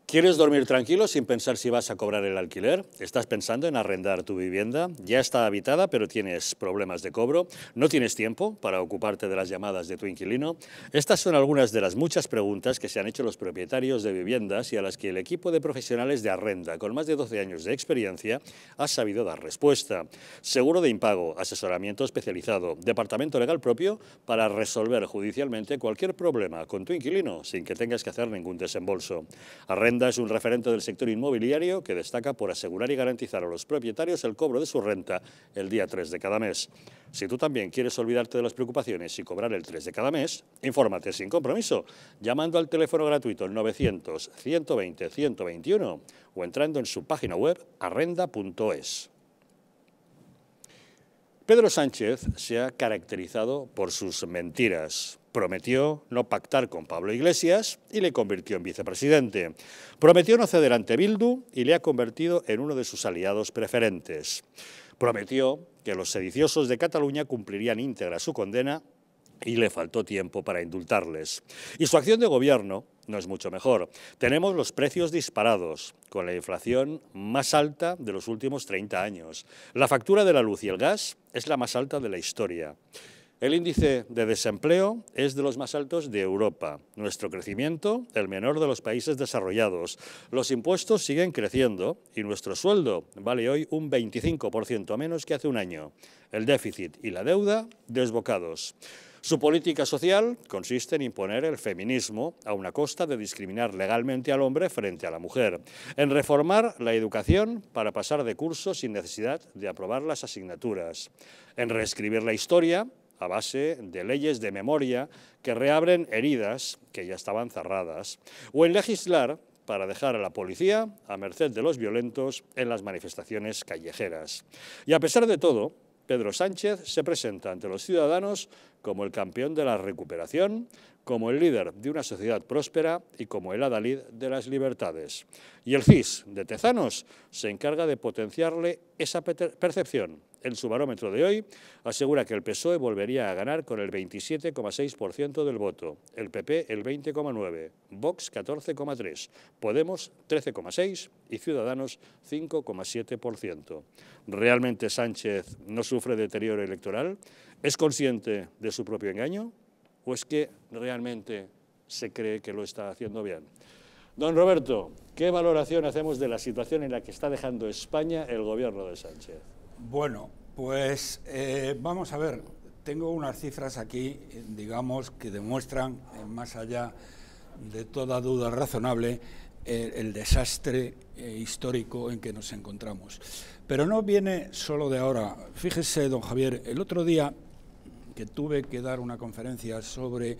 ¿Quieres dormir tranquilo sin pensar si vas a cobrar el alquiler? ¿Estás pensando en arrendar tu vivienda? ¿Ya está habitada pero tienes problemas de cobro? ¿No tienes tiempo para ocuparte de las llamadas de tu inquilino? Estas son algunas de las muchas preguntas que se han hecho los propietarios de viviendas y a las que el equipo de profesionales de Arrenda, con más de 12 años de experiencia, ha sabido dar respuesta. Seguro de impago, asesoramiento especializado, departamento legal propio para resolver judicialmente cualquier problema con tu inquilino sin que tengas que hacer ningún desembolso. Arrenda es un referente del sector inmobiliario que destaca por asegurar y garantizar a los propietarios el cobro de su renta el día 3 de cada mes. Si tú también quieres olvidarte de las preocupaciones y cobrar el 3 de cada mes, infórmate sin compromiso, llamando al teléfono gratuito el 900-120-121 o entrando en su página web arrenda.es. Pedro Sánchez se ha caracterizado por sus mentiras. Prometió no pactar con Pablo Iglesias y le convirtió en vicepresidente. Prometió no ceder ante Bildu y le ha convertido en uno de sus aliados preferentes. Prometió que los sediciosos de Cataluña cumplirían íntegra su condena y le faltó tiempo para indultarles. Y su acción de gobierno no es mucho mejor. Tenemos los precios disparados, con la inflación más alta de los últimos 30 años. La factura de la luz y el gas es la más alta de la historia. El índice de desempleo es de los más altos de Europa. Nuestro crecimiento, el menor de los países desarrollados. Los impuestos siguen creciendo y nuestro sueldo vale hoy un 25% menos que hace un año. El déficit y la deuda desbocados. Su política social consiste en imponer el feminismo a una costa de discriminar legalmente al hombre frente a la mujer, en reformar la educación para pasar de curso sin necesidad de aprobar las asignaturas, en reescribir la historia a base de leyes de memoria que reabren heridas que ya estaban cerradas, o en legislar para dejar a la policía a merced de los violentos en las manifestaciones callejeras. Y a pesar de todo, Pedro Sánchez se presenta ante los ciudadanos como el campeón de la recuperación, como el líder de una sociedad próspera y como el adalid de las libertades. Y el CIS de Tezanos se encarga de potenciarle esa percepción. En su barómetro de hoy asegura que el PSOE volvería a ganar con el 27,6% del voto, el PP el 20,9%, Vox 14,3%, Podemos 13,6% y Ciudadanos 5,7%. ¿Realmente Sánchez no sufre deterioro electoral? ¿Es consciente de su propio engaño? ¿O es que realmente se cree que lo está haciendo bien? Don Roberto, ¿qué valoración hacemos de la situación en la que está dejando España el gobierno de Sánchez? Bueno, pues vamos a ver, tengo unas cifras aquí, digamos, que demuestran, más allá de toda duda razonable, el desastre histórico en que nos encontramos. Pero no viene solo de ahora. Fíjese, don Javier, el otro día que tuve que dar una conferencia sobre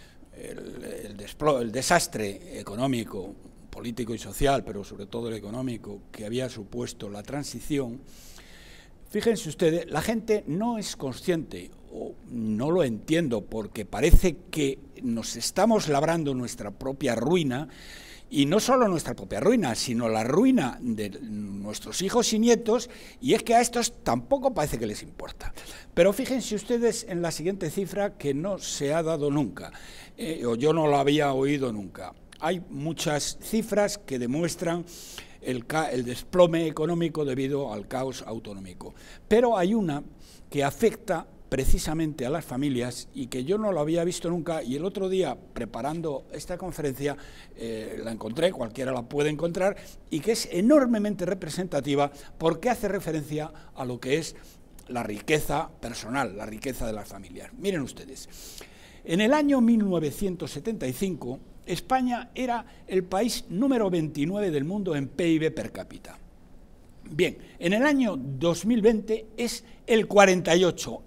el desastre económico, político y social, pero sobre todo el económico, que había supuesto la transición. Fíjense ustedes, la gente no es consciente, o no lo entiendo, porque parece que nos estamos labrando nuestra propia ruina, y no solo nuestra propia ruina, sino la ruina de nuestros hijos y nietos, y es que a estos tampoco parece que les importa. Pero fíjense ustedes en la siguiente cifra que no se ha dado nunca, o yo no la había oído nunca. Hay muchas cifras que demuestran el desplome económico debido al caos autonómico. Pero hay una que afecta precisamente a las familias y que yo no lo había visto nunca, y el otro día, preparando esta conferencia, la encontré, cualquiera la puede encontrar, y que es enormemente representativa porque hace referencia a lo que es la riqueza personal, la riqueza de las familias. Miren ustedes, en el año 1975, España era el país número 29 del mundo en PIB per cápita. Bien, en el año 2020 es el 48,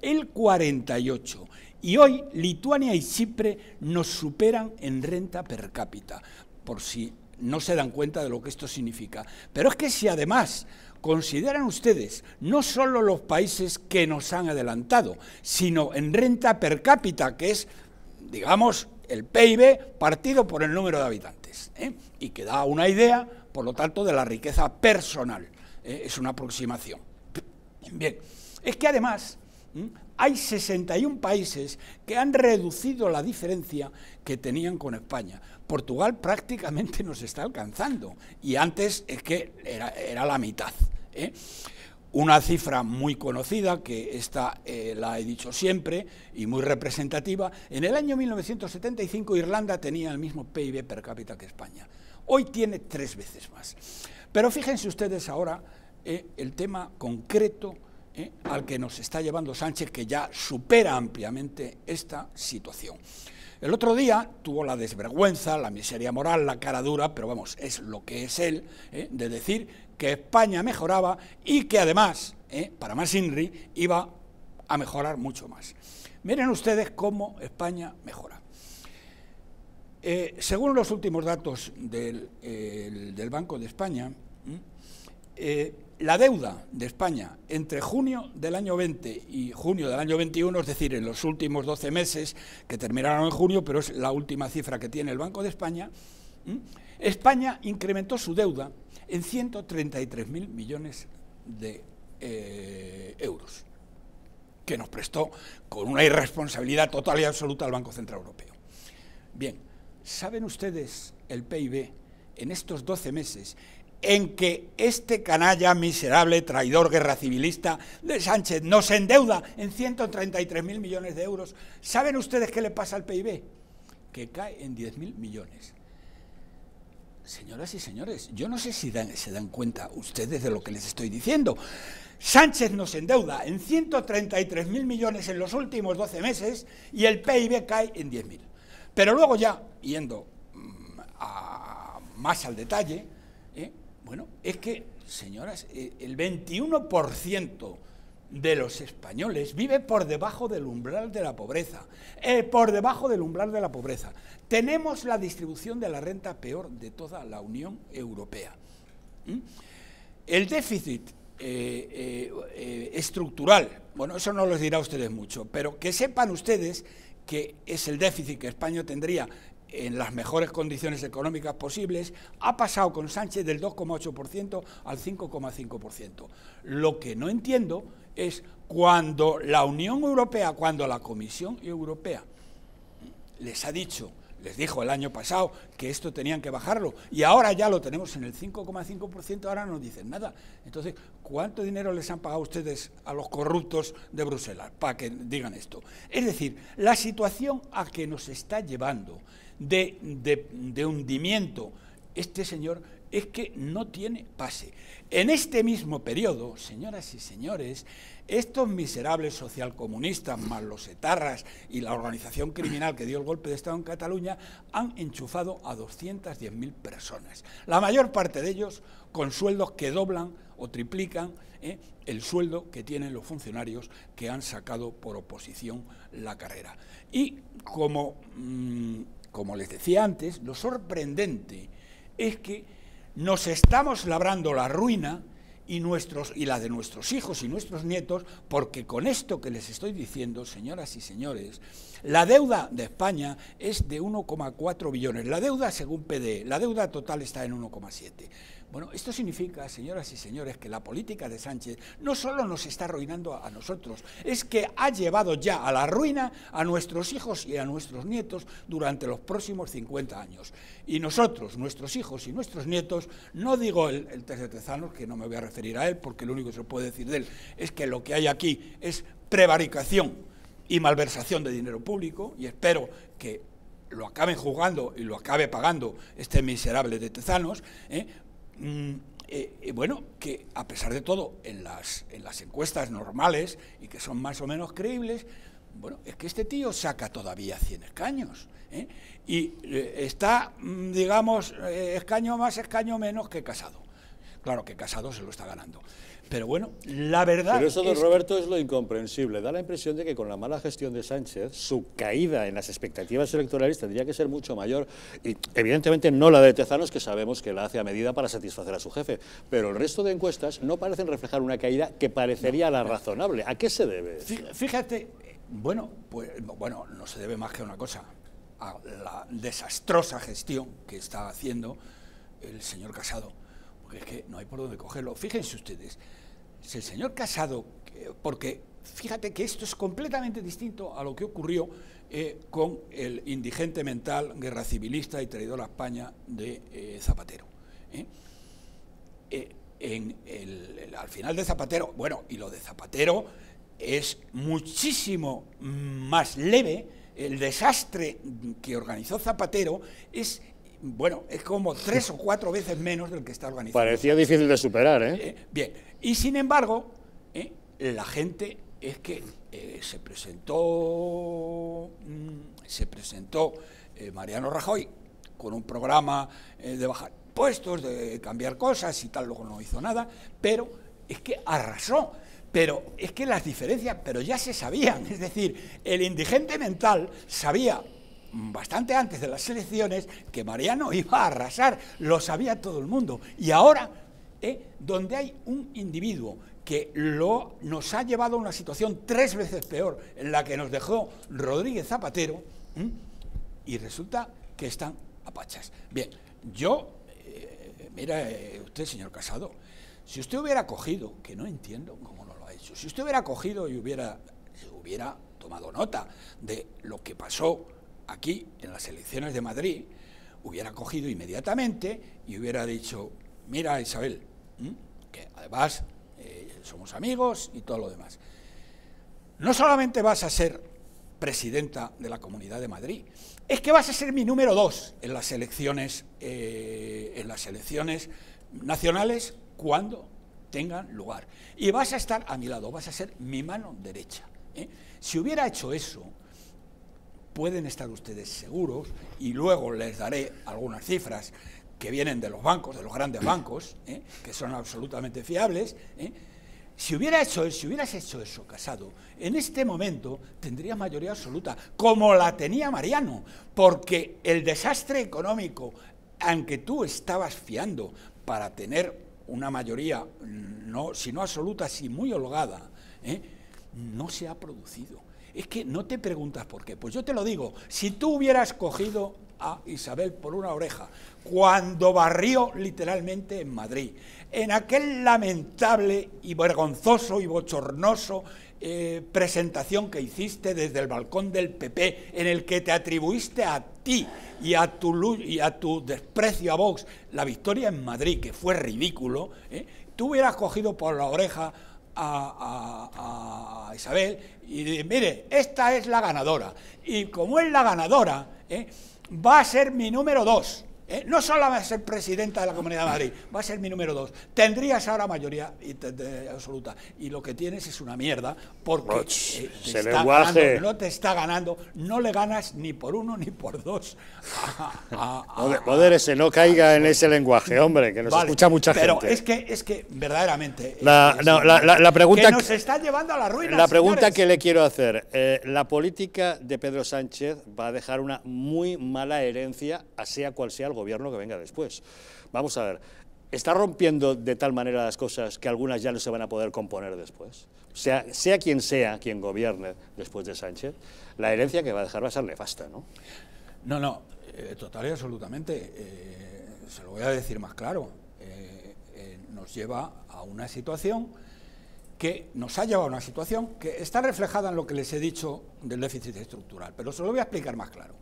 y hoy Lituania y Chipre nos superan en renta per cápita, por si no se dan cuenta de lo que esto significa. Pero es que si además consideran ustedes no solo los países que nos han adelantado, sino en renta per cápita, que es, digamos, el PIB partido por el número de habitantes, y que da una idea, por lo tanto, de la riqueza personal. Es una aproximación. Bien, es que además hay 61 países que han reducido la diferencia que tenían con España. Portugal prácticamente nos está alcanzando, y antes es que era la mitad, ¿eh? Una cifra muy conocida, que esta la he dicho siempre, y muy representativa: en el año 1975 Irlanda tenía el mismo PIB per cápita que España. Hoy tiene 3 veces más. Pero fíjense ustedes ahora el tema concreto al que nos está llevando Sánchez, que ya supera ampliamente esta situación. El otro día tuvo la desvergüenza, la miseria moral, la cara dura, pero vamos, es lo que es él, de decir que España mejoraba y que además, para más INRI, iba a mejorar mucho más. Miren ustedes cómo España mejora. Según los últimos datos del Banco de España, la deuda de España entre junio del año 20 y junio del año 21, es decir, en los últimos 12 meses, que terminaron en junio, pero es la última cifra que tiene el Banco de España, España incrementó su deuda en 133.000 millones de euros, que nos prestó con una irresponsabilidad total y absoluta al Banco Central Europeo. Bien, ¿saben ustedes el PIB en estos 12 meses en que este canalla miserable, traidor, guerra civilista de Sánchez nos endeuda en 133.000 millones de euros? ¿Saben ustedes qué le pasa al PIB? Que cae en 10.000 millones. Señoras y señores, yo no sé si se dan cuenta ustedes de lo que les estoy diciendo. Sánchez nos endeuda en 133.000 millones en los últimos 12 meses y el PIB cae en 10.000. Pero luego ya, yendo más al detalle, bueno, es que, señoras, el 21% de los españoles vive por debajo del umbral de la pobreza. Por debajo del umbral de la pobreza. Tenemos la distribución de la renta peor de toda la Unión Europea. El déficit estructural, bueno, eso no les dirá a ustedes mucho, pero que sepan ustedes que es el déficit que España tendría en las mejores condiciones económicas posibles, ha pasado con Sánchez del 2,8% al 5,5%. Lo que no entiendo es cuando la Unión Europea, cuando la Comisión Europea les dijo el año pasado que esto tenían que bajarlo, y ahora ya lo tenemos en el 5,5%, ahora no dicen nada. Entonces, ¿cuánto dinero les han pagado ustedes a los corruptos de Bruselas para que digan esto? Es decir, la situación a que nos está llevando de hundimiento este señor es que no tiene pase. En este mismo periodo, señoras y señores, estos miserables socialcomunistas, más los etarras y la organización criminal que dio el golpe de Estado en Cataluña, han enchufado a 210.000 personas. La mayor parte de ellos con sueldos que doblan o triplican el sueldo que tienen los funcionarios que han sacado por oposición la carrera. Y como les decía antes, lo sorprendente es que nos estamos labrando la ruina y la de nuestros hijos y nuestros nietos, porque con esto que les estoy diciendo, señoras y señores, la deuda de España es de 1,4 billones, la deuda según PDE, la deuda total está en 1,7. Bueno, esto significa, señoras y señores, que la política de Sánchez no solo nos está arruinando a nosotros, es que ha llevado ya a la ruina a nuestros hijos y a nuestros nietos durante los próximos 50 años. Y nosotros, nuestros hijos y nuestros nietos, no digo el test de Tezanos, que no me voy a referir a él, porque lo único que se puede decir de él es que lo que hay aquí es prevaricación y malversación de dinero público, y espero que lo acaben juzgando y lo acabe pagando este miserable de Tezanos, bueno, que a pesar de todo, en las encuestas normales, y que son más o menos creíbles, bueno, es que este tío saca todavía 100 escaños, y está, digamos, escaño más, escaño menos que Casado. Claro que Casado se lo está ganando. Pero bueno, la verdad... Pero eso, don Roberto, es lo incomprensible. Da la impresión de que con la mala gestión de Sánchez, su caída en las expectativas electorales tendría que ser mucho mayor. Y evidentemente no la de Tezanos, que sabemos que la hace a medida para satisfacer a su jefe. Pero el resto de encuestas no parecen reflejar una caída que parecería la razonable. ¿A qué se debe? Fíjate, bueno, no se debe más que a una cosa, a la desastrosa gestión que está haciendo el señor Casado. Porque es que no hay por dónde cogerlo. Fíjense ustedes, si el señor Casado, porque fíjate que esto es completamente distinto a lo que ocurrió con el indigente mental, guerra civilista y traidor a España de Zapatero. Al final de Zapatero, bueno, y lo de Zapatero es muchísimo más leve. El desastre que organizó Zapatero es, bueno, es como 3 o 4 veces menos del que está organizado. Parecía difícil de superar, ¿eh? Bien, y sin embargo, la gente es que se presentó Mariano Rajoy con un programa de bajar impuestos, de cambiar cosas y tal, luego no hizo nada, pero es que arrasó. Pero es que las diferencias, pero ya se sabían, es decir, el indigente mental sabía bastante antes de las elecciones que Mariano iba a arrasar, lo sabía todo el mundo. Y ahora, donde hay un individuo que nos ha llevado a una situación 3 veces peor en la que nos dejó Rodríguez Zapatero, y resulta que están a pachas. Bien, mira usted, señor Casado, si usted hubiera cogido, que no entiendo cómo no lo ha hecho, si usted hubiera cogido y hubiera tomado nota de lo que pasó aquí en las elecciones de Madrid, hubiera cogido inmediatamente y hubiera dicho, mira, Isabel, que además somos amigos y todo lo demás, no solamente vas a ser presidenta de la Comunidad de Madrid, es que vas a ser mi número 2 en las elecciones nacionales cuando tengan lugar. Y vas a estar a mi lado, vas a ser mi mano derecha. Si hubiera hecho eso, pueden estar ustedes seguros, y luego les daré algunas cifras que vienen de los bancos, de los grandes bancos, que son absolutamente fiables. Si hubieras hecho eso, Casado, en este momento tendrías mayoría absoluta, como la tenía Mariano, porque el desastre económico en que tú estabas fiando para tener una mayoría, si no absoluta, si muy holgada, no se ha producido. Es que no te preguntas por qué. Pues yo te lo digo, si tú hubieras cogido a Isabel por una oreja cuando barrió literalmente en Madrid, en aquel lamentable y vergonzoso y bochornoso presentación que hiciste desde el balcón del PP, en el que te atribuiste a ti y a tu desprecio a Vox la victoria en Madrid, que fue ridículo, tú hubieras cogido por la oreja a Isabel y mire, esta es la ganadora, y como es la ganadora, va a ser mi número 2. No solo va a ser presidenta de la Comunidad de Madrid, va a ser mi número 2. Tendrías ahora mayoría absoluta, y lo que tienes es una mierda, porque no te está ganando, no le ganas ni por 1 ni por 2. Modérese, no caiga en ese lenguaje, hombre, que nos escucha mucha gente. Pero es que verdaderamente la pregunta que nos está llevando a la ruina. La pregunta que le quiero hacer, la política de Pedro Sánchez va a dejar una muy mala herencia, sea cual sea el gobierno que venga después. Vamos a ver, ¿está rompiendo de tal manera las cosas que algunas ya no se van a poder componer después? O sea quien gobierne después de Sánchez, la herencia que va a dejar va a ser nefasta, ¿no? No, total y absolutamente. Se lo voy a decir más claro. Nos lleva a una situación nos ha llevado a una situación que está reflejada en lo que les he dicho del déficit estructural, pero se lo voy a explicar más claro.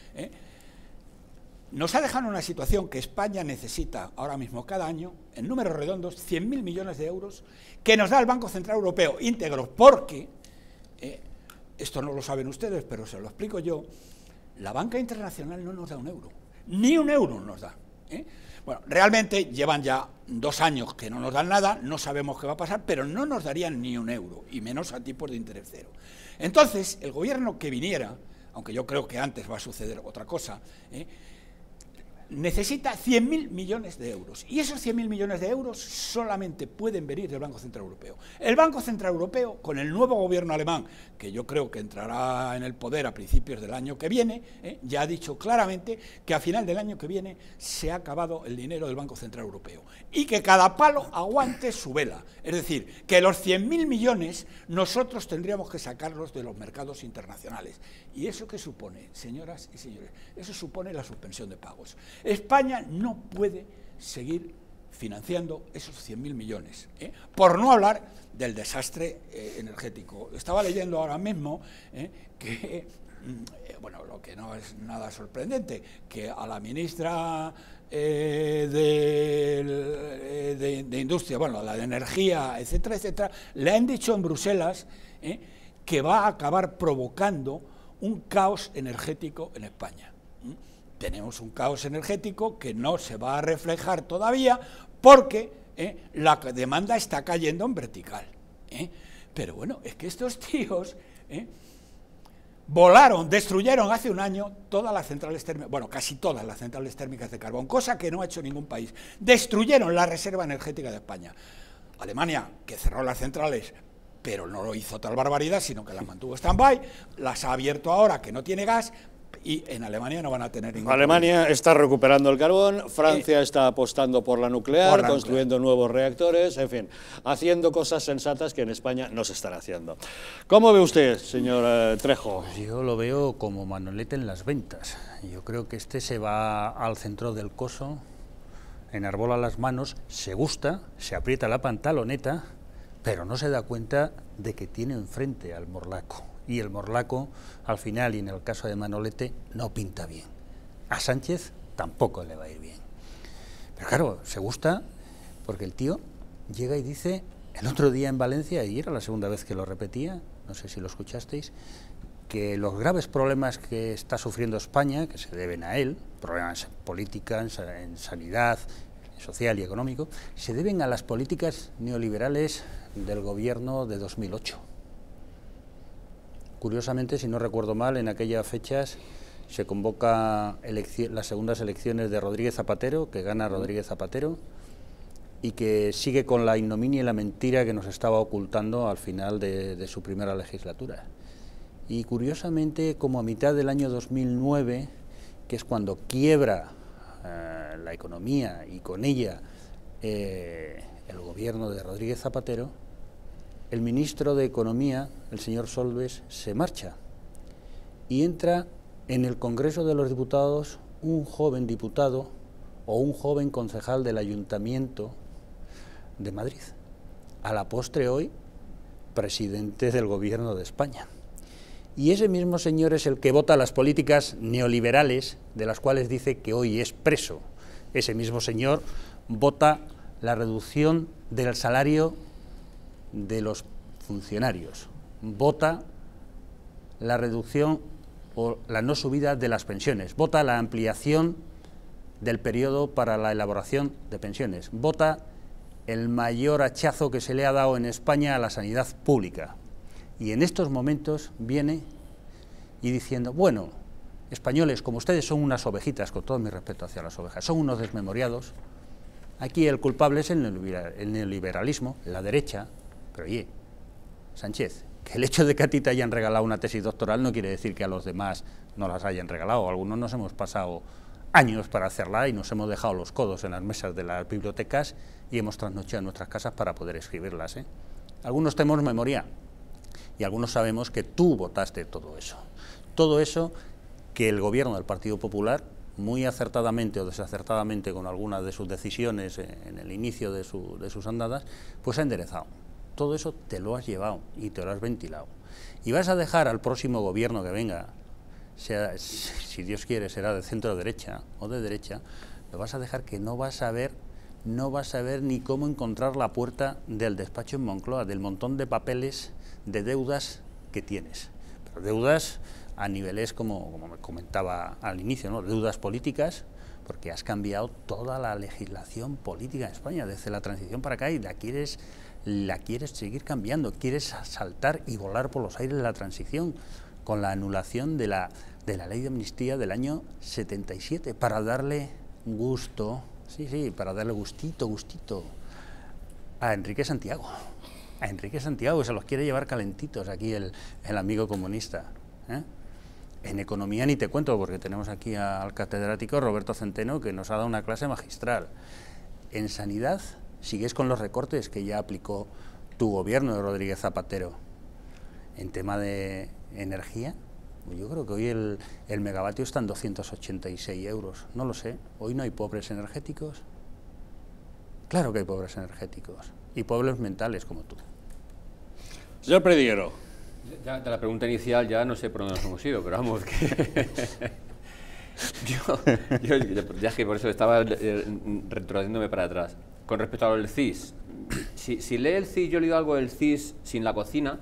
Nos ha dejado una situación que España necesita ahora mismo cada año, en números redondos, 100.000 millones de euros, que nos da el Banco Central Europeo íntegros, porque, esto no lo saben ustedes, pero se lo explico yo, la banca internacional no nos da 1 euro, ni 1 euro nos da. Bueno, realmente llevan ya 2 años que no nos dan nada, no sabemos qué va a pasar, pero no nos darían ni 1 euro, y menos a tipos de interés cero. Entonces, el gobierno que viniera, aunque yo creo que antes va a suceder otra cosa, necesita 100.000 millones de euros. Y esos 100.000 millones de euros solamente pueden venir del Banco Central Europeo. El Banco Central Europeo, con el nuevo gobierno alemán, que yo creo que entrará en el poder a principios del año que viene, ya ha dicho claramente que a final del año que viene se ha acabado el dinero del Banco Central Europeo. Y que cada palo aguante su vela. Es decir, que los 100.000 millones nosotros tendríamos que sacarlos de los mercados internacionales. ¿Y eso qué supone, señoras y señores? Eso supone la suspensión de pagos. España no puede seguir financiando esos 100.000 millones, por no hablar del desastre energético. Estaba leyendo ahora mismo que, bueno, lo que no es nada sorprendente, que a la ministra de Industria, bueno, la de Energía, etcétera, etcétera, le han dicho en Bruselas que va a acabar provocando un caos energético en España. Tenemos un caos energético que no se va a reflejar todavía porque la demanda está cayendo en vertical. Pero bueno, es que estos tíos volaron, destruyeron hace un año todas las centrales térmicas, bueno, casi todas las centrales térmicas de carbón, cosa que no ha hecho ningún país. Destruyeron la reserva energética de España. Alemania, que cerró las centrales, pero no lo hizo tal barbaridad, sino que las mantuvo stand-by, las ha abierto ahora que no tiene gas, y en Alemania no van a tener ningún Alemania problema. está recuperando el carbón, Francia está apostando por la nuclear, construyendo nuevos reactores, en fin, haciendo cosas sensatas que en España no se están haciendo. ¿Cómo ve usted, señor Trejo? Pues yo lo veo como Manolete en las ventas. Yo creo que este se va al centro del coso, enarbola las manos, se gusta, se aprieta la pantaloneta, pero no se da cuenta de que tiene enfrente al morlaco. Y el morlaco, al final, y en el caso de Manolete, no pinta bien. A Sánchez tampoco le va a ir bien. Pero claro, se gusta porque el tío llega y dice, el otro día en Valencia, y era la segunda vez que lo repetía, no sé si lo escuchasteis, que los graves problemas que está sufriendo España, que se deben a él, problemas en política, en sanidad, social y económico, se deben a las políticas neoliberales del gobierno de 2008. Curiosamente, si no recuerdo mal, en aquellas fechas se convoca las segundas elecciones de Rodríguez Zapatero, que gana Rodríguez Zapatero, y que sigue con la ignominia y la mentira que nos estaba ocultando al final de su primera legislatura. Y curiosamente, como a mitad del año 2009, que es cuando quiebra la economía y con ella el gobierno de Rodríguez Zapatero, el ministro de Economía, el señor Solbes, se marcha y entra en el Congreso de los Diputados un joven diputado o un joven concejal del Ayuntamiento de Madrid, a la postre hoy presidente del Gobierno de España. Y ese mismo señor es el que vota las políticas neoliberales de las cuales dice que hoy es preso. Ese mismo señor vota la reducción del salario de los funcionarios, vota la reducción o la no subida de las pensiones, vota la ampliación del periodo para la elaboración de pensiones, vota el mayor hachazo que se le ha dado en España a la sanidad pública. Y en estos momentos viene y diciendo, bueno, españoles, como ustedes son unas ovejitas, con todo mi respeto hacia las ovejas, son unos desmemoriados, aquí el culpable es el neoliberalismo, la derecha. Pero oye, Sánchez, que el hecho de que a ti te hayan regalado una tesis doctoral no quiere decir que a los demás no las hayan regalado. Algunos nos hemos pasado años para hacerla y nos hemos dejado los codos en las mesas de las bibliotecas y hemos trasnochado en nuestras casas para poder escribirlas, Algunos tenemos memoria y algunos sabemos que tú votaste todo eso. Todo eso que el gobierno del Partido Popular, muy acertadamente o desacertadamente con algunas de sus decisiones en el inicio de sus andadas, pues ha enderezado. Todo eso te lo has llevado y te lo has ventilado. Y vas a dejar al próximo gobierno que venga, sea, si Dios quiere, será de centro derecha o de derecha, lo vas a dejar que no vas a ver ni cómo encontrar la puerta del despacho en Moncloa, del montón de papeles de deudas que tienes. Pero deudas a niveles, como me comentaba al inicio, ¿no? Deudas políticas, porque has cambiado toda la legislación política en España, desde la transición para acá, y la quieres seguir cambiando, quieres saltar y volar por los aires de la transición, con la anulación de la ley de amnistía del año 77, para darle gusto, para darle gustito a Enrique Santiago. A Enrique Santiago, que se los quiere llevar calentitos aquí el amigo comunista. En economía ni te cuento, porque tenemos aquí al catedrático Roberto Centeno, que nos ha dado una clase magistral. En sanidad sigues con los recortes que ya aplicó tu gobierno de Rodríguez Zapatero. En tema de energía, yo creo que hoy el megavatio está en 286 euros, no lo sé. Hoy no hay pobres energéticos. Claro que hay pobres energéticos y pobres mentales como tú. Señor Prediguero. Ya, de la pregunta inicial ya no sé por dónde nos hemos ido, pero vamos, que yo ya es que por eso estaba retrocediéndome para atrás. Con respecto al CIS, si lee el CIS, yo he leído algo del CIS sin la cocina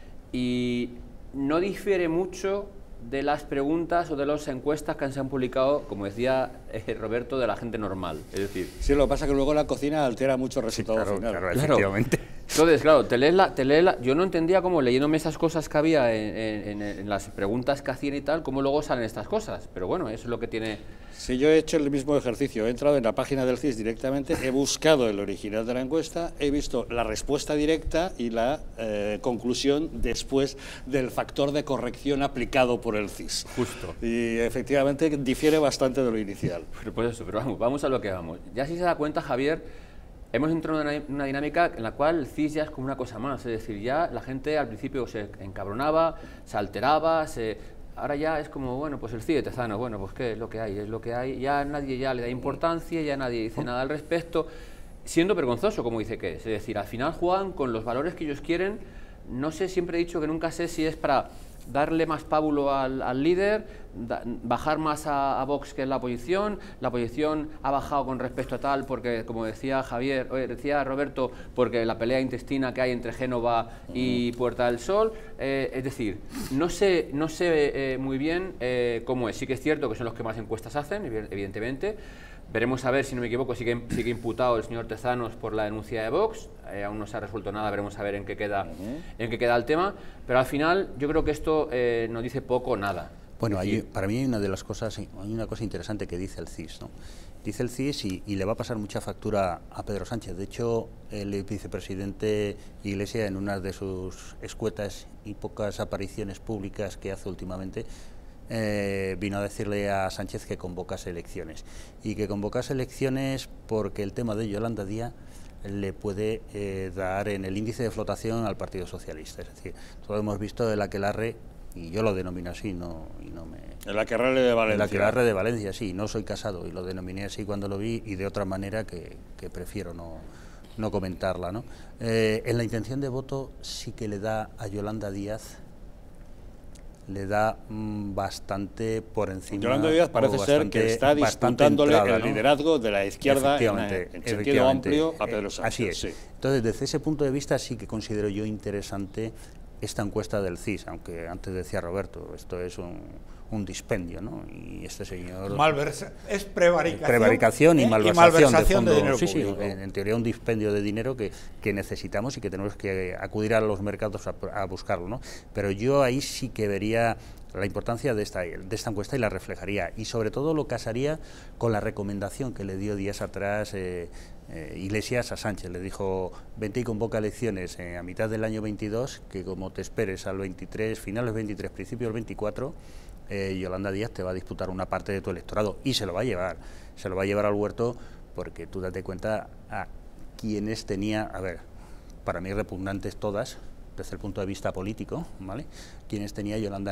y no difiere mucho de las preguntas o de las encuestas que se han publicado, como decía Roberto, de la gente normal. Es decir, Sí, lo que pasa es que luego la cocina altera mucho el resultado final. Claro, efectivamente. Entonces, claro, yo no entendía cómo leyéndome esas cosas que había en las preguntas que hacían y tal, cómo luego salen estas cosas. Pero bueno, eso es lo que tiene... Sí, yo he hecho el mismo ejercicio, he entrado en la página del CIS directamente, he buscado el original de la encuesta, he visto la respuesta directa y la conclusión después del factor de corrección aplicado por el CIS. Justo. Y efectivamente difiere bastante de lo inicial. Pues eso, pero vamos a lo que vamos. Ya si se da cuenta, Javier, hemos entrado en una dinámica en la cual el CIS ya es como una cosa más, es decir, ya la gente al principio se encabronaba, se alteraba, ahora ya es como, bueno, pues el CIS de Tezanos, bueno, pues qué es lo que hay, ya nadie ya le da importancia, ya nadie dice nada al respecto, siendo vergonzoso, como dice que es decir, al final juegan con los valores que ellos quieren, no sé, siempre he dicho que nunca sé si es para darle más pábulo al líder, bajar más a Vox, que es la oposición ha bajado con respecto a tal, porque como decía decía Roberto, porque la pelea intestina que hay entre Génova y Puerta del Sol, es decir, no sé muy bien cómo es, sí que es cierto que son los que más encuestas hacen, evidentemente. Veremos a ver, si no me equivoco, sigue imputado el señor Tezanos por la denuncia de Vox, aún no se ha resuelto nada, veremos a ver en qué queda el tema, pero al final yo creo que esto nos dice poco o nada. Bueno, para mí hay una cosa interesante que dice el CIS, ¿no? Dice el CIS y le va a pasar mucha factura a Pedro Sánchez. De hecho, el vicepresidente Iglesias, en una de sus escuetas y pocas apariciones públicas que hace últimamente, vino a decirle a Sánchez que convocase elecciones y que convocase elecciones porque el tema de Yolanda Díaz le puede dar en el índice de flotación al Partido Socialista. Es decir, todos hemos visto el aquelarre, y yo lo denomino así, El aquelarre de Valencia. El aquelarre de Valencia, sí, no soy casado y lo denominé así cuando lo vi y de otra manera que prefiero no comentarla, ¿no? En la intención de voto sí que le da a Yolanda Díaz, le da bastante por encima. Yolanda Díaz parece ser que está disputándole el liderazgo de la izquierda en sentido amplio a Pedro Sánchez. Así es. Sí. Entonces, desde ese punto de vista sí que considero yo interesante esta encuesta del CIS, aunque antes decía Roberto, esto es un dispendio, ¿no? Y este señor... Es prevaricación. Prevaricación y malversación de dinero sí, público. en teoría un dispendio de dinero que necesitamos y que tenemos que acudir a los mercados a buscarlo, ¿no? Pero yo ahí sí que vería la importancia de esta encuesta y la reflejaría. Y sobre todo lo casaría con la recomendación que le dio días atrás Iglesias a Sánchez. Le dijo, vente y convoca elecciones a mitad del año 22, que como te esperes al 23, finales 23, principios 24, Yolanda Díaz te va a disputar una parte de tu electorado y se lo va a llevar al huerto, porque tú date cuenta a quienes tenía, a ver, para mí repugnantes todas, desde el punto de vista político, ¿vale? Quienes tenía Yolanda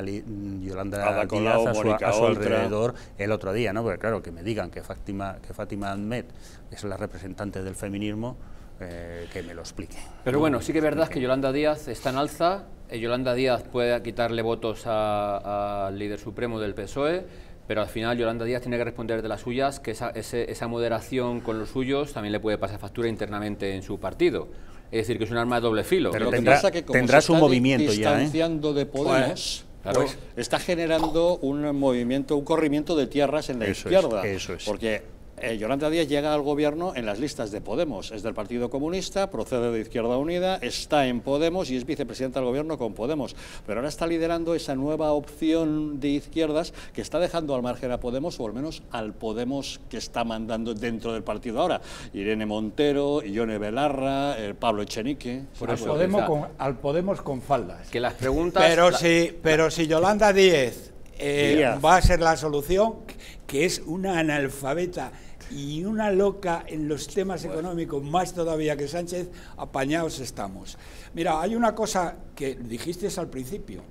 Díaz a su alrededor el otro día, ¿no? Porque claro, que me digan que Fátima Ahmed es la representante del feminismo, que me lo explique. Pero bueno, sí que es verdad que Yolanda Díaz está en alza, Yolanda Díaz puede quitarle votos al líder supremo del PSOE, pero al final Yolanda Díaz tiene que responder de las suyas, que esa moderación con los suyos también le puede pasar factura internamente en su partido. Es decir, que es un arma de doble filo. Pero tendrá su movimiento ya, distanciando de Podemos, pues está generando un corrimiento de tierras en la izquierda. Eso es. Porque Yolanda Díaz llega al gobierno en las listas de Podemos, es del Partido Comunista, procede de Izquierda Unida, está en Podemos y es vicepresidenta del gobierno con Podemos, pero ahora está liderando esa nueva opción de izquierdas que está dejando al margen a Podemos, o al menos al Podemos que está mandando dentro del partido ahora. Irene Montero, Ione Belarra, Pablo Echenique. Al Podemos con faldas. Que las preguntas... Pero si Yolanda Díaz va a ser la solución, que es una analfabeta y una loca en los temas económicos, más todavía que Sánchez, apañados estamos. Mira, hay una cosa que dijiste al principio,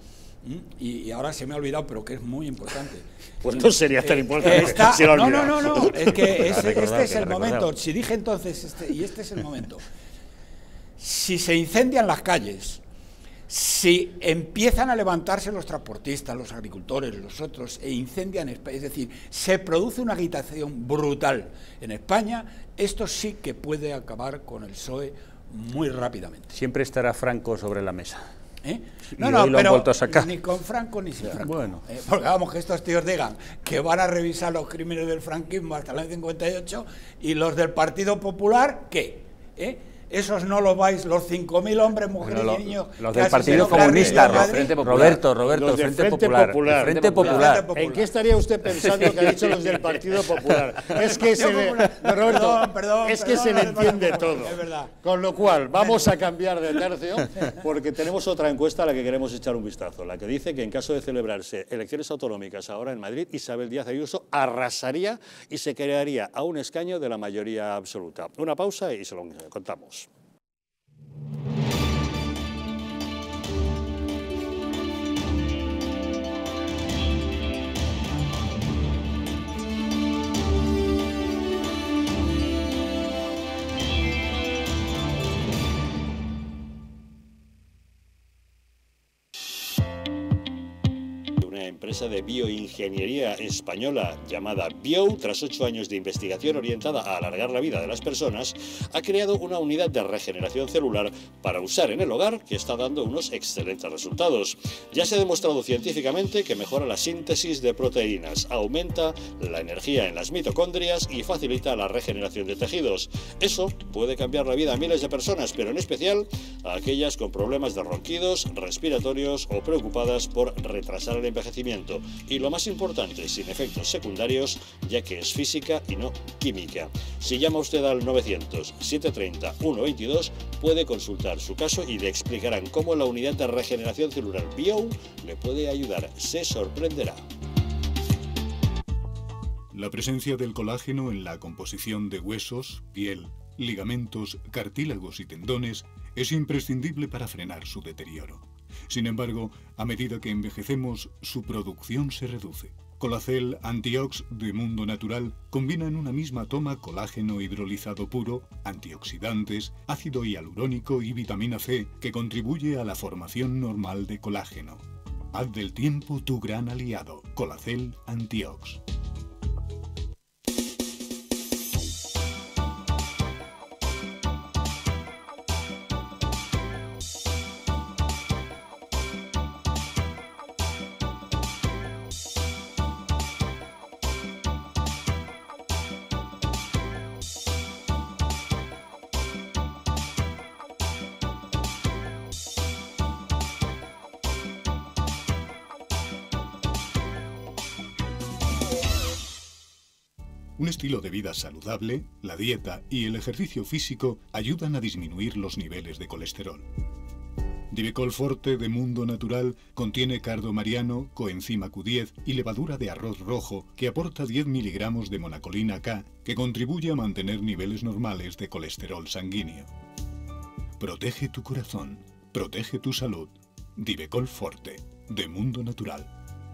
Y ahora se me ha olvidado, pero que es muy importante. Pues no sería tan importante si lo olvidamos. No, es que este es el momento. Si dije entonces, este es el momento. Si se incendian las calles, si empiezan a levantarse los transportistas, los agricultores, los otros, e incendian España, es decir, se produce una agitación brutal en España, esto sí que puede acabar con el PSOE muy rápidamente. Siempre estará Franco sobre la mesa. No, pero ni con Franco ni sin Franco. Bueno. Porque vamos, que estos tíos digan que van a revisar los crímenes del franquismo hasta el año 58 y los del Partido Popular, ¿qué? Esos no los vais, los 5.000 hombres, mujeres y niños. Los del Partido Comunista, Roberto, los del Frente Popular. ¿En qué estaría usted pensando que ha dicho los del Partido Popular? Es que se le, Roberto, se le entiende todo. Es verdad. Con lo cual, vamos a cambiar de tercio, porque tenemos otra encuesta a la que queremos echar un vistazo, la que dice que en caso de celebrarse elecciones autonómicas ahora en Madrid, Isabel Díaz Ayuso arrasaría y se quedaría a un escaño de la mayoría absoluta. Una pausa y se lo contamos. Empresa de bioingeniería española llamada Bio, tras 8 años de investigación orientada a alargar la vida de las personas, ha creado una unidad de regeneración celular para usar en el hogar que está dando unos excelentes resultados. Ya se ha demostrado científicamente que mejora la síntesis de proteínas, aumenta la energía en las mitocondrias y facilita la regeneración de tejidos. Eso puede cambiar la vida a miles de personas, pero en especial a aquellas con problemas de ronquidos, respiratorios o preocupadas por retrasar el envejecimiento. Y lo más importante, sin efectos secundarios, ya que es física y no química. Si llama usted al 900-730-122, puede consultar su caso y le explicarán cómo la unidad de regeneración celular Bio le puede ayudar. Se sorprenderá. La presencia del colágeno en la composición de huesos, piel, ligamentos, cartílagos y tendones es imprescindible para frenar su deterioro. Sin embargo, a medida que envejecemos, su producción se reduce. Colacel Antiox de Mundo Natural combina en una misma toma colágeno hidrolizado puro, antioxidantes, ácido hialurónico y vitamina C, que contribuye a la formación normal de colágeno. Haz del tiempo tu gran aliado. Colacel Antiox. Un estilo de vida saludable, la dieta y el ejercicio físico ayudan a disminuir los niveles de colesterol. Divecol Forte de Mundo Natural contiene cardo mariano, coenzima Q10 y levadura de arroz rojo que aporta 10 miligramos de monacolina K que contribuye a mantener niveles normales de colesterol sanguíneo. Protege tu corazón, protege tu salud. Divecol Forte de Mundo Natural.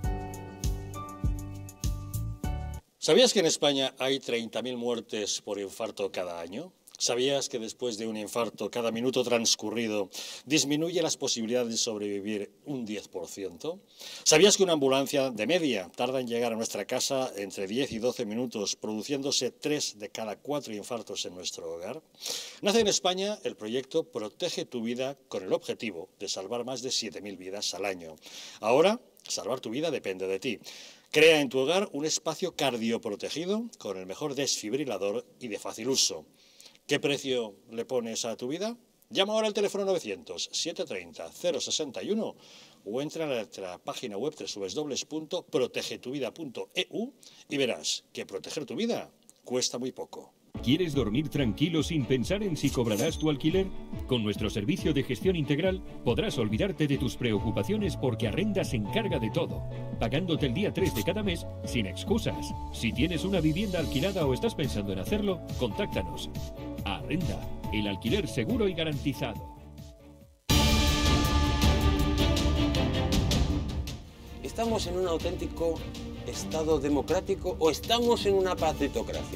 ¿Sabías que en España hay 30.000 muertes por infarto cada año? ¿Sabías que después de un infarto, cada minuto transcurrido disminuye las posibilidades de sobrevivir un 10%? ¿Sabías que una ambulancia de media tarda en llegar a nuestra casa entre 10 y 12 minutos, produciéndose 3 de cada 4 infartos en nuestro hogar? Nace en España el proyecto Protege tu Vida con el objetivo de salvar más de 7.000 vidas al año. Ahora, salvar tu vida depende de ti. Crea en tu hogar un espacio cardioprotegido con el mejor desfibrilador y de fácil uso. ¿Qué precio le pones a tu vida? Llama ahora al teléfono 900-730-061 o entra a nuestra página web www.protegetuvida.eu y verás que proteger tu vida cuesta muy poco. ¿Quieres dormir tranquilo sin pensar en si cobrarás tu alquiler? Con nuestro servicio de gestión integral podrás olvidarte de tus preocupaciones porque Arrenda se encarga de todo, pagándote el día 3 de cada mes sin excusas. Si tienes una vivienda alquilada o estás pensando en hacerlo, contáctanos. Arrenda, el alquiler seguro y garantizado. ¿Estamos en un auténtico Estado democrático o estamos en una partitocracia?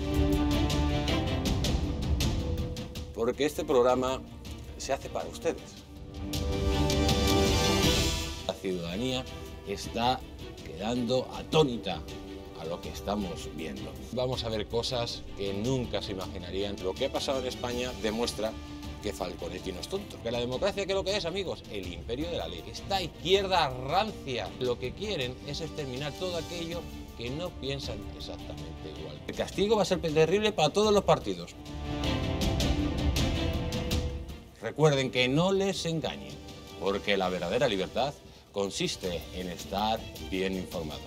Porque este programa se hace para ustedes. La ciudadanía está quedando atónita a lo que estamos viendo. Vamos a ver cosas que nunca se imaginarían. Lo que ha pasado en España demuestra que Falconetti no es tonto. Que la democracia, ¿qué es lo que es, amigos? El imperio de la ley. Esta izquierda rancia lo que quieren es exterminar todo aquello que no piensan exactamente igual. El castigo va a ser terrible para todos los partidos. Recuerden que no les engañen, porque la verdadera libertad consiste en estar bien informados.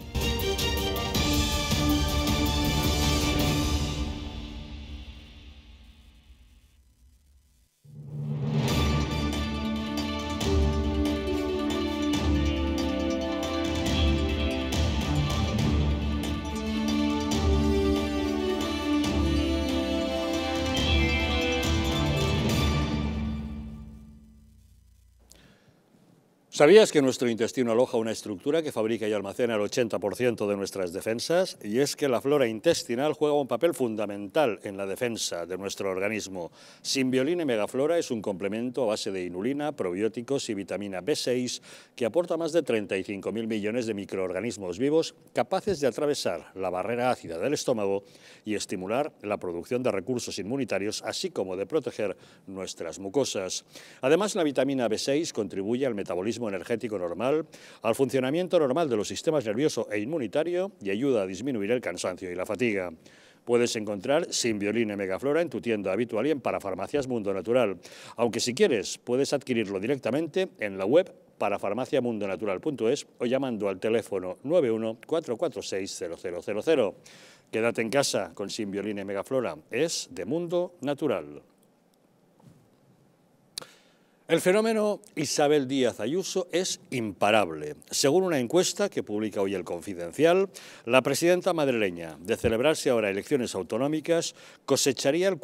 ¿Sabías que nuestro intestino aloja una estructura que fabrica y almacena el 80% de nuestras defensas? Y es que la flora intestinal juega un papel fundamental en la defensa de nuestro organismo. Simbioline Megaflora es un complemento a base de inulina, probióticos y vitamina B6 que aporta más de 35.000 millones de microorganismos vivos capaces de atravesar la barrera ácida del estómago y estimular la producción de recursos inmunitarios, así como de proteger nuestras mucosas. Además, la vitamina B6 contribuye al metabolismo energético normal, al funcionamiento normal de los sistemas nervioso e inmunitario y ayuda a disminuir el cansancio y la fatiga. Puedes encontrar Simbioline Megaflora en tu tienda habitual y en Parafarmacias Mundo Natural. Aunque si quieres, puedes adquirirlo directamente en la web parafarmaciamundonatural.es o llamando al teléfono 91 446 0000. Quédate en casa con Simbioline Megaflora. Es de Mundo Natural. El fenómeno Isabel Díaz Ayuso es imparable. Según una encuesta que publica hoy El Confidencial, la presidenta madrileña, de celebrarse ahora elecciones autonómicas, cosecharía el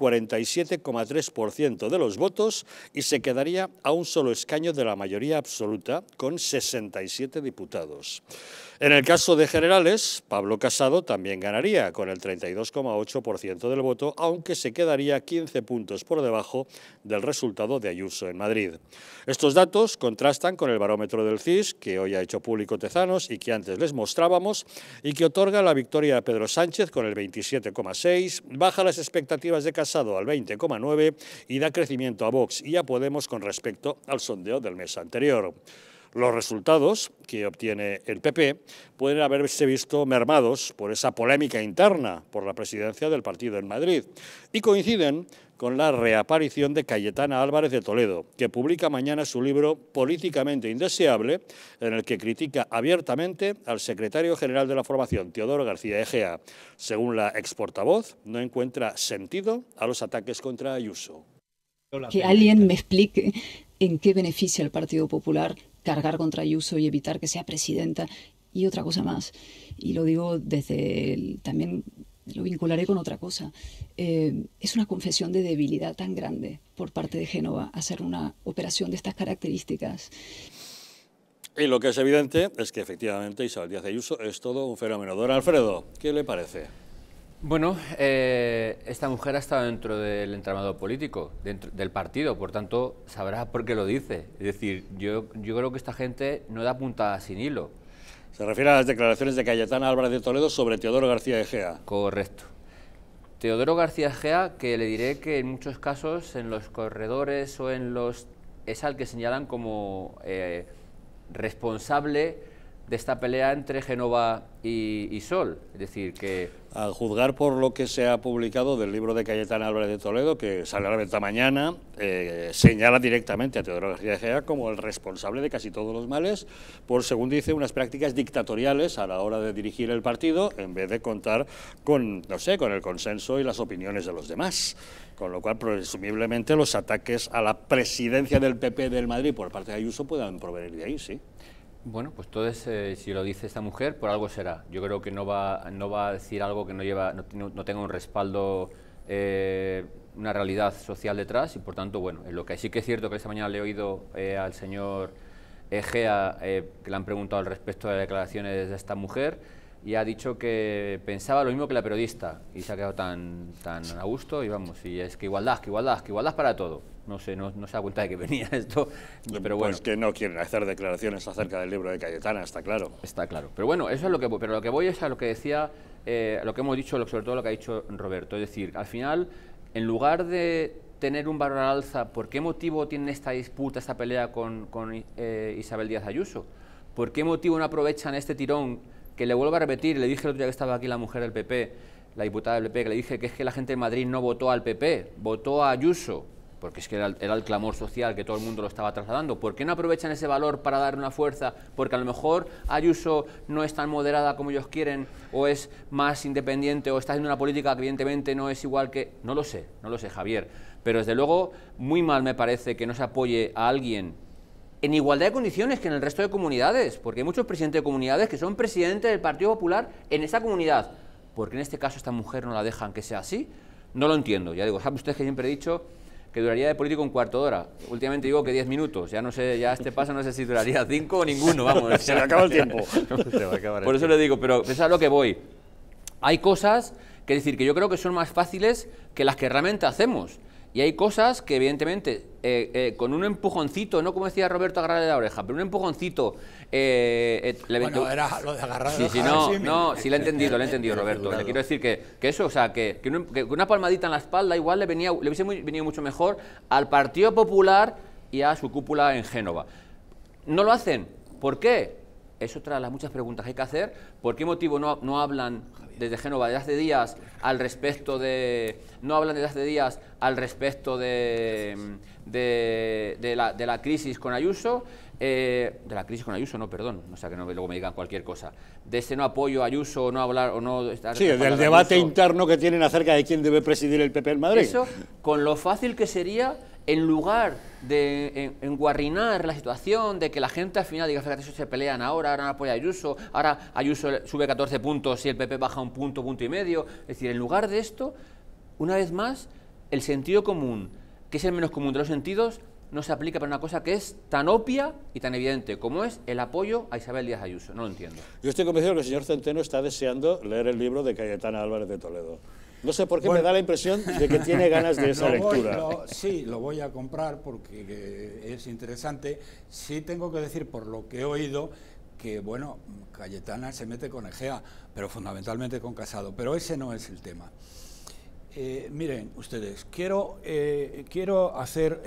47,3% de los votos y se quedaría a un solo escaño de la mayoría absoluta, con 67 diputados. En el caso de generales, Pablo Casado también ganaría, con el 32,8% del voto, aunque se quedaría 15 puntos por debajo del resultado de Ayuso en Madrid. Estos datos contrastan con el barómetro del CIS, que hoy ha hecho público Tezanos y que antes les mostrábamos, y que otorga la victoria a Pedro Sánchez con el 27,6%, baja las expectativas de Casado al 20,9% y da crecimiento a Vox y a Podemos con respecto al sondeo del mes anterior. Los resultados que obtiene el PP pueden haberse visto mermados por esa polémica interna por la presidencia del partido en Madrid y coinciden con la reaparición de Cayetana Álvarez de Toledo, que publica mañana su libro Políticamente Indeseable, en el que critica abiertamente al secretario general de la formación, Teodoro García Egea. Según la exportavoz, no encuentra sentido a los ataques contra Ayuso. Que alguien me explique en qué beneficia al Partido Popular cargar contra Ayuso y evitar que sea presidenta. Y otra cosa más, y lo digo también lo vincularé con otra cosa, es una confesión de debilidad tan grande por parte de Génova hacer una operación de estas características. Y lo que es evidente es que efectivamente Isabel Díaz Ayuso es todo un fenómeno. Don Alfredo, ¿qué le parece? Bueno, esta mujer ha estado dentro del entramado político, dentro del partido, por tanto sabrá por qué lo dice. Es decir, yo creo que esta gente no da puntada sin hilo. Se refiere a las declaraciones de Cayetana Álvarez de Toledo sobre Teodoro García Egea. Correcto. Teodoro García Egea, que le diré que en muchos casos en los corredores o en los... es al que señalan como responsable de esta pelea entre Génova y Sol. Es decir, que... Al juzgar por lo que se ha publicado del libro de Cayetana Álvarez de Toledo, que sale a la venta mañana, señala directamente a Teodoro García Egea como el responsable de casi todos los males, por, según dice, unas prácticas dictatoriales a la hora de dirigir el partido, en vez de contar con, no sé, con el consenso y las opiniones de los demás. Con lo cual, presumiblemente, los ataques a la presidencia del PP del Madrid por parte de Ayuso puedan provenir de ahí, sí. Bueno, pues entonces, si lo dice esta mujer, por algo será. Yo creo que no va a decir algo que no tenga un respaldo, una realidad social detrás, y por tanto, bueno, en lo que sí que es cierto que esta mañana le he oído al señor Egea, que le han preguntado al respecto de las declaraciones de esta mujer, y ha dicho que pensaba lo mismo que la periodista, y se ha quedado tan a gusto, y vamos, y es que igualdad para todo. No sé, no se da cuenta de que venía esto, pero bueno. Pues que no quieren hacer declaraciones acerca del libro de Cayetana, está claro. Está claro. Pero bueno, eso es lo que voy es a lo que decía, lo que hemos dicho, sobre todo lo que ha dicho Roberto. Es decir, al final, en lugar de tener un valor al alza, ¿por qué motivo tienen esta disputa, esta pelea con Isabel Díaz Ayuso? ¿Por qué motivo no aprovechan este tirón? Que le vuelvo a repetir, le dije el otro día que estaba aquí la mujer del PP, la diputada del PP, que le dije que es que la gente de Madrid no votó al PP, votó a Ayuso, porque es que era el clamor social que todo el mundo lo estaba trasladando. ¿Por qué no aprovechan ese valor para dar una fuerza? Porque a lo mejor Ayuso no es tan moderada como ellos quieren, o es más independiente, o está haciendo una política que evidentemente no es igual que... No lo sé, Javier, pero desde luego muy mal me parece que no se apoye a alguien en igualdad de condiciones que en el resto de comunidades, porque hay muchos presidentes de comunidades que son presidentes del Partido Popular en esa comunidad. ¿Por qué en este caso esta mujer no la dejan que sea así? No lo entiendo. Ya digo, ¿sabe usted que siempre he dicho que duraría de político un cuarto de hora? Últimamente digo que 10 minutos. Ya no sé, ya este paso no sé si duraría 5 o ninguno, vamos. Se le acaba el tiempo. Por eso le digo, pero es a lo que voy. Hay cosas que decir que yo creo que son más fáciles que las que realmente hacemos. Y hay cosas que, evidentemente, con un empujoncito, no como decía Roberto, agarrarle la oreja, pero un empujoncito... bueno, era lo de agarrar la oreja. Sí, lo he entendido, Roberto. Le quiero decir que eso, o sea, que una palmadita en la espalda igual le hubiese venido mucho mejor al Partido Popular y a su cúpula en Génova. No lo hacen. ¿Por qué? Es otra de las muchas preguntas que hay que hacer. ¿Por qué motivo no hablan desde Génova desde hace días al respecto de... No hablan desde hace días al respecto de la crisis con Ayuso? De la crisis con Ayuso, no, perdón, o sea, que no, luego me digan cualquier cosa. De este no apoyo a Ayuso, no hablar o no... Sí, del debate interno que tienen acerca de quién debe presidir el PP en Madrid. Eso, con lo fácil que sería, en lugar de enguarrinar la situación, de que la gente al final diga, fíjate, eso se pelean ahora no apoya a Ayuso, ahora Ayuso sube 14 puntos y el PP baja un punto y medio. Es decir, en lugar de esto, una vez más, el sentido común, que es el menos común de los sentidos, no se aplica para una cosa que es tan obvia y tan evidente como es el apoyo a Isabel Díaz Ayuso. No lo entiendo. Yo estoy convencido que el señor Centeno está deseando leer el libro de Cayetana Álvarez de Toledo. No sé por qué me da la impresión de que tiene ganas de esa lectura. Sí, lo voy a comprar porque es interesante. Sí tengo que decir, por lo que he oído, que, bueno, Cayetana se mete con Egea, pero fundamentalmente con Casado. Pero ese no es el tema. Miren ustedes, quiero hacer...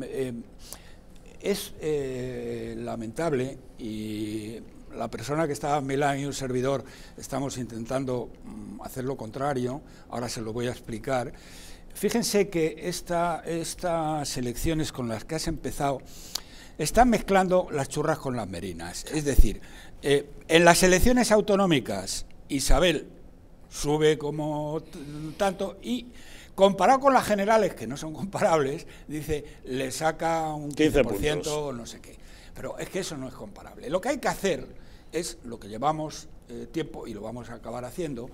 es lamentable, y la persona que estaba en Milán y un servidor estamos intentando hacer lo contrario, ahora se lo voy a explicar. Fíjense que estas elecciones con las que has empezado están mezclando las churras con las merinas. Es decir, en las elecciones autonómicas, Isabel sube como tanto y comparado con las generales, que no son comparables, dice, le saca un 15% o no sé qué. Pero es que eso no es comparable. Lo que hay que hacer es lo que llevamos tiempo, y lo vamos a acabar haciendo,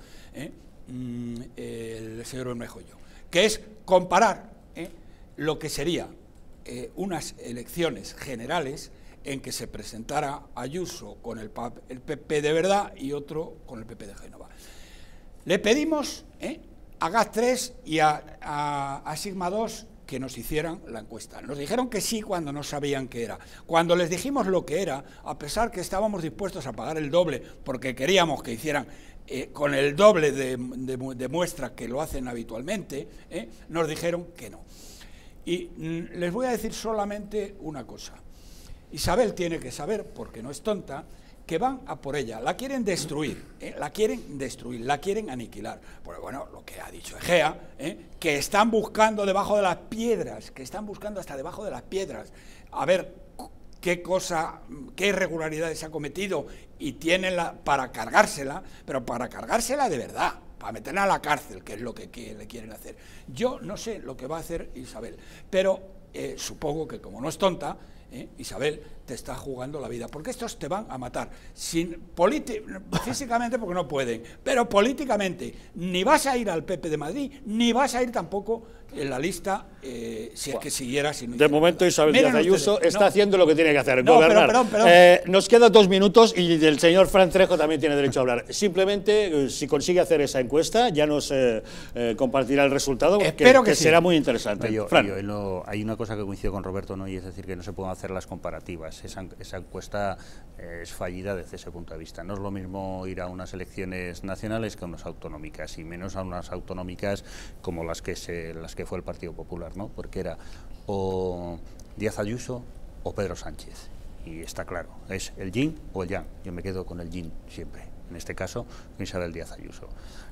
el señor Bermejo y yo, que es comparar lo que sería unas elecciones generales en que se presentara Ayuso con el PP de verdad y otro con el PP de Génova. Le pedimos a GAT3 y a Sigma 2 que nos hicieran la encuesta. Nos dijeron que sí cuando no sabían qué era. Cuando les dijimos lo que era, a pesar que estábamos dispuestos a pagar el doble porque queríamos que hicieran con el doble de muestra que lo hacen habitualmente, nos dijeron que no. Y les voy a decir solamente una cosa. Isabel tiene que saber, porque no es tonta, que van a por ella, la quieren destruir, la quieren aniquilar. Pues bueno, lo que ha dicho Egea, que están buscando debajo de las piedras, que están buscando hasta debajo de las piedras, a ver qué irregularidades ha cometido, y tienen para cargársela, pero para cargársela de verdad, para meterla a la cárcel, que es lo que le quieren hacer. Yo no sé lo que va a hacer Isabel, pero supongo que como no es tonta, Isabel, te está jugando la vida, porque estos te van a matar. Físicamente porque no pueden, pero políticamente ni vas a ir al PP de Madrid, ni vas a ir tampoco en la lista, si es que siguiera. Si no de momento Isabel Díaz Ayuso está haciendo lo que tiene que hacer, no, gobernar. Perdón. Nos quedan 2 minutos y el señor Fran Trejo también tiene derecho a hablar. Simplemente, si consigue hacer esa encuesta, ya nos compartirá el resultado, que sí. Será muy interesante. Hay una cosa que coincido con Roberto, ¿no? Y es decir, que no se pueden hacer las comparativas. Esa encuesta es fallida desde ese punto de vista. No es lo mismo ir a unas elecciones nacionales que a unas autonómicas, y menos a unas autonómicas como las que fue el Partido Popular, ¿no? Porque era o Díaz Ayuso o Pedro Sánchez. Y está claro, es el yin o el yang. Yo me quedo con el yin siempre. En este caso, con Isabel Díaz Ayuso.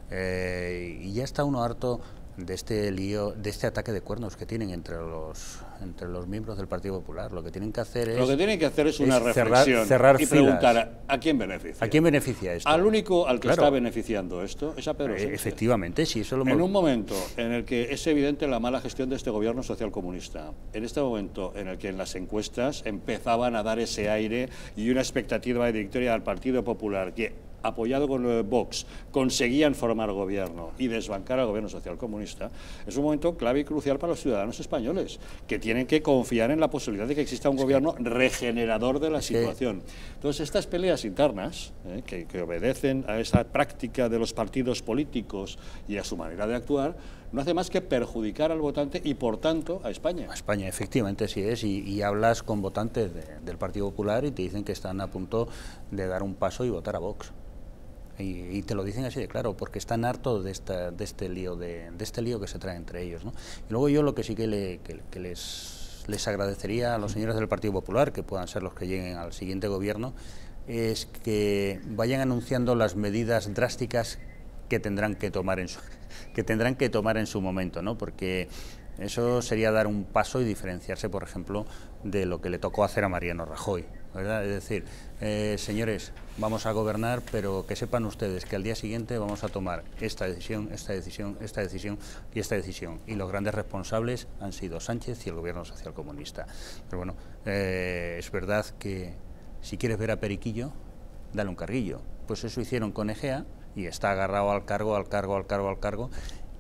Y ya está uno harto de este lío, de este ataque de cuernos que tienen entre los miembros del Partido Popular. Lo que tienen que hacer es una reflexión cerrar y preguntar ¿a quién beneficia? ¿A quién beneficia esto? Al único al que está beneficiando esto es a Pedro Sánchez. Efectivamente, sí. Eso en un momento en el que es evidente la mala gestión de este gobierno socialcomunista, en este momento en el que en las encuestas empezaban a dar ese aire y una expectativa de victoria al Partido Popular, que apoyado con Vox, conseguían formar gobierno y desbancar al gobierno socialcomunista, es un momento clave y crucial para los ciudadanos españoles, que tienen que confiar en la posibilidad de que exista un gobierno regenerador de la situación. Entonces, estas peleas internas, que obedecen a esa práctica de los partidos políticos y a su manera de actuar, no hace más que perjudicar al votante y, por tanto, a España. A España, efectivamente, sí es. Y hablas con votantes del Partido Popular y te dicen que están a punto de dar un paso y votar a Vox. Y te lo dicen así de claro, porque están hartos de este lío que se trae entre ellos, ¿no? Y luego yo lo que sí que les agradecería a los señores del Partido Popular, que puedan ser los que lleguen al siguiente gobierno, es que vayan anunciando las medidas drásticas que tendrán que tomar en su momento, ¿no? Porque eso sería dar un paso y diferenciarse, por ejemplo, de lo que le tocó hacer a Mariano Rajoy, ¿verdad? Es decir, señores, vamos a gobernar, pero que sepan ustedes que al día siguiente vamos a tomar esta decisión, esta decisión, esta decisión y esta decisión. Y los grandes responsables han sido Sánchez y el gobierno socialcomunista. Pero bueno, es verdad que si quieres ver a Periquillo, dale un carguillo. Pues eso hicieron con Egea y está agarrado al cargo.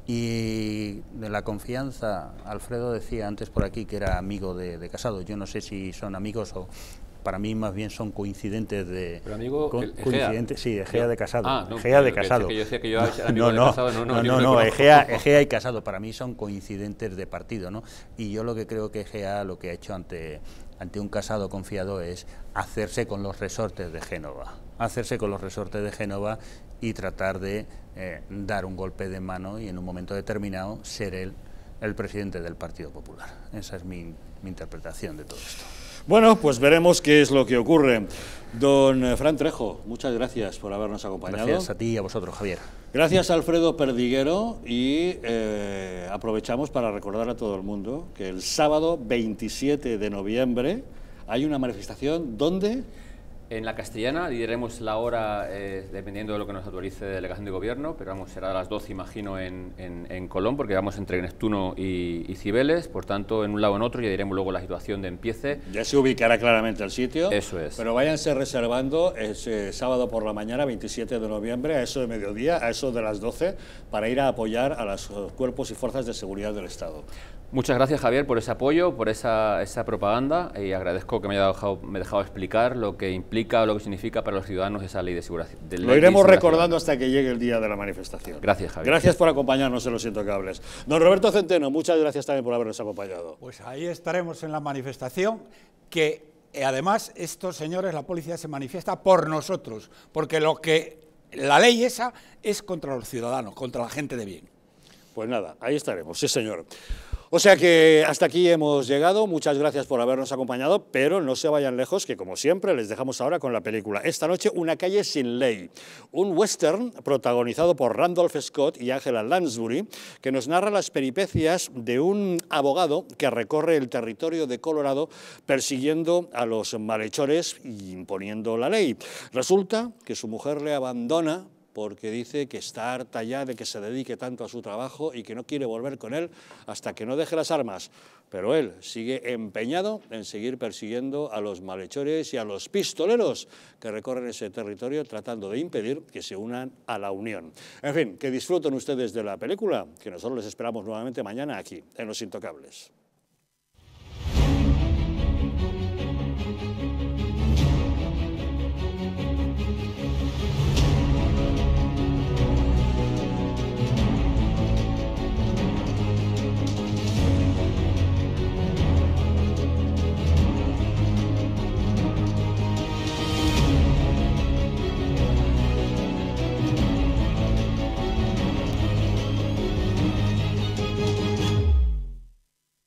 Y de la confianza, Alfredo decía antes por aquí que era amigo de Casado. Yo no sé si son amigos o... Para mí más bien son coincidentes de... ¿Pero amigo coincidentes, sí, Egea de Casado. Egea de Casado. Yo decía que yo era amigo de Casado. No, Egea y Casado para mí son coincidentes de partido, ¿no? Y yo lo que creo que Egea lo que ha hecho ante un Casado confiado es hacerse con los resortes de Génova. Y tratar de dar un golpe de mano y en un momento determinado ser él el presidente del Partido Popular. Esa es mi interpretación de todo esto. Bueno, pues veremos qué es lo que ocurre. Don Fran Trejo, muchas gracias por habernos acompañado. Gracias a ti y a vosotros, Javier. Gracias a Alfredo Perdiguero y aprovechamos para recordar a todo el mundo que el sábado 27 de noviembre hay una manifestación, ¿dónde? En la Castellana diremos la hora dependiendo de lo que nos autorice la delegación de gobierno, pero vamos, será a las 12, imagino, en Colón, porque vamos entre Neptuno y Cibeles, por tanto, en un lado o en otro, ya diremos luego la situación de empiece. Ya se ubicará claramente el sitio. Eso es. Pero váyanse reservando ese sábado por la mañana, 27 de noviembre, a eso de mediodía, a eso de las 12, para ir a apoyar a los cuerpos y fuerzas de seguridad del Estado. Muchas gracias, Javier, por ese apoyo, por esa propaganda, y agradezco que me haya dejado explicar lo que implica o lo que significa para los ciudadanos esa ley de seguridad. Lo iremos recordando hasta que llegue el día de la manifestación. Gracias, Javier. Gracias por acompañarnos en Los Intocables. Don Roberto Centeno, muchas gracias también por habernos acompañado. Pues ahí estaremos en la manifestación, que además estos señores, la policía, se manifiesta por nosotros, porque la ley esa es contra los ciudadanos, contra la gente de bien. Pues nada, ahí estaremos, sí señor. O sea que hasta aquí hemos llegado, muchas gracias por habernos acompañado, pero no se vayan lejos, que como siempre les dejamos ahora con la película Esta noche, Una calle sin ley, un western protagonizado por Randolph Scott y Angela Lansbury, que nos narra las peripecias de un abogado que recorre el territorio de Colorado persiguiendo a los malhechores y imponiendo la ley. Resulta que su mujer le abandona porque dice que está harta ya de que se dedique tanto a su trabajo y que no quiere volver con él hasta que no deje las armas. Pero él sigue empeñado en seguir persiguiendo a los malhechores y a los pistoleros que recorren ese territorio tratando de impedir que se unan a la Unión. En fin, que disfruten ustedes de la película, que nosotros les esperamos nuevamente mañana aquí, en Los Intocables.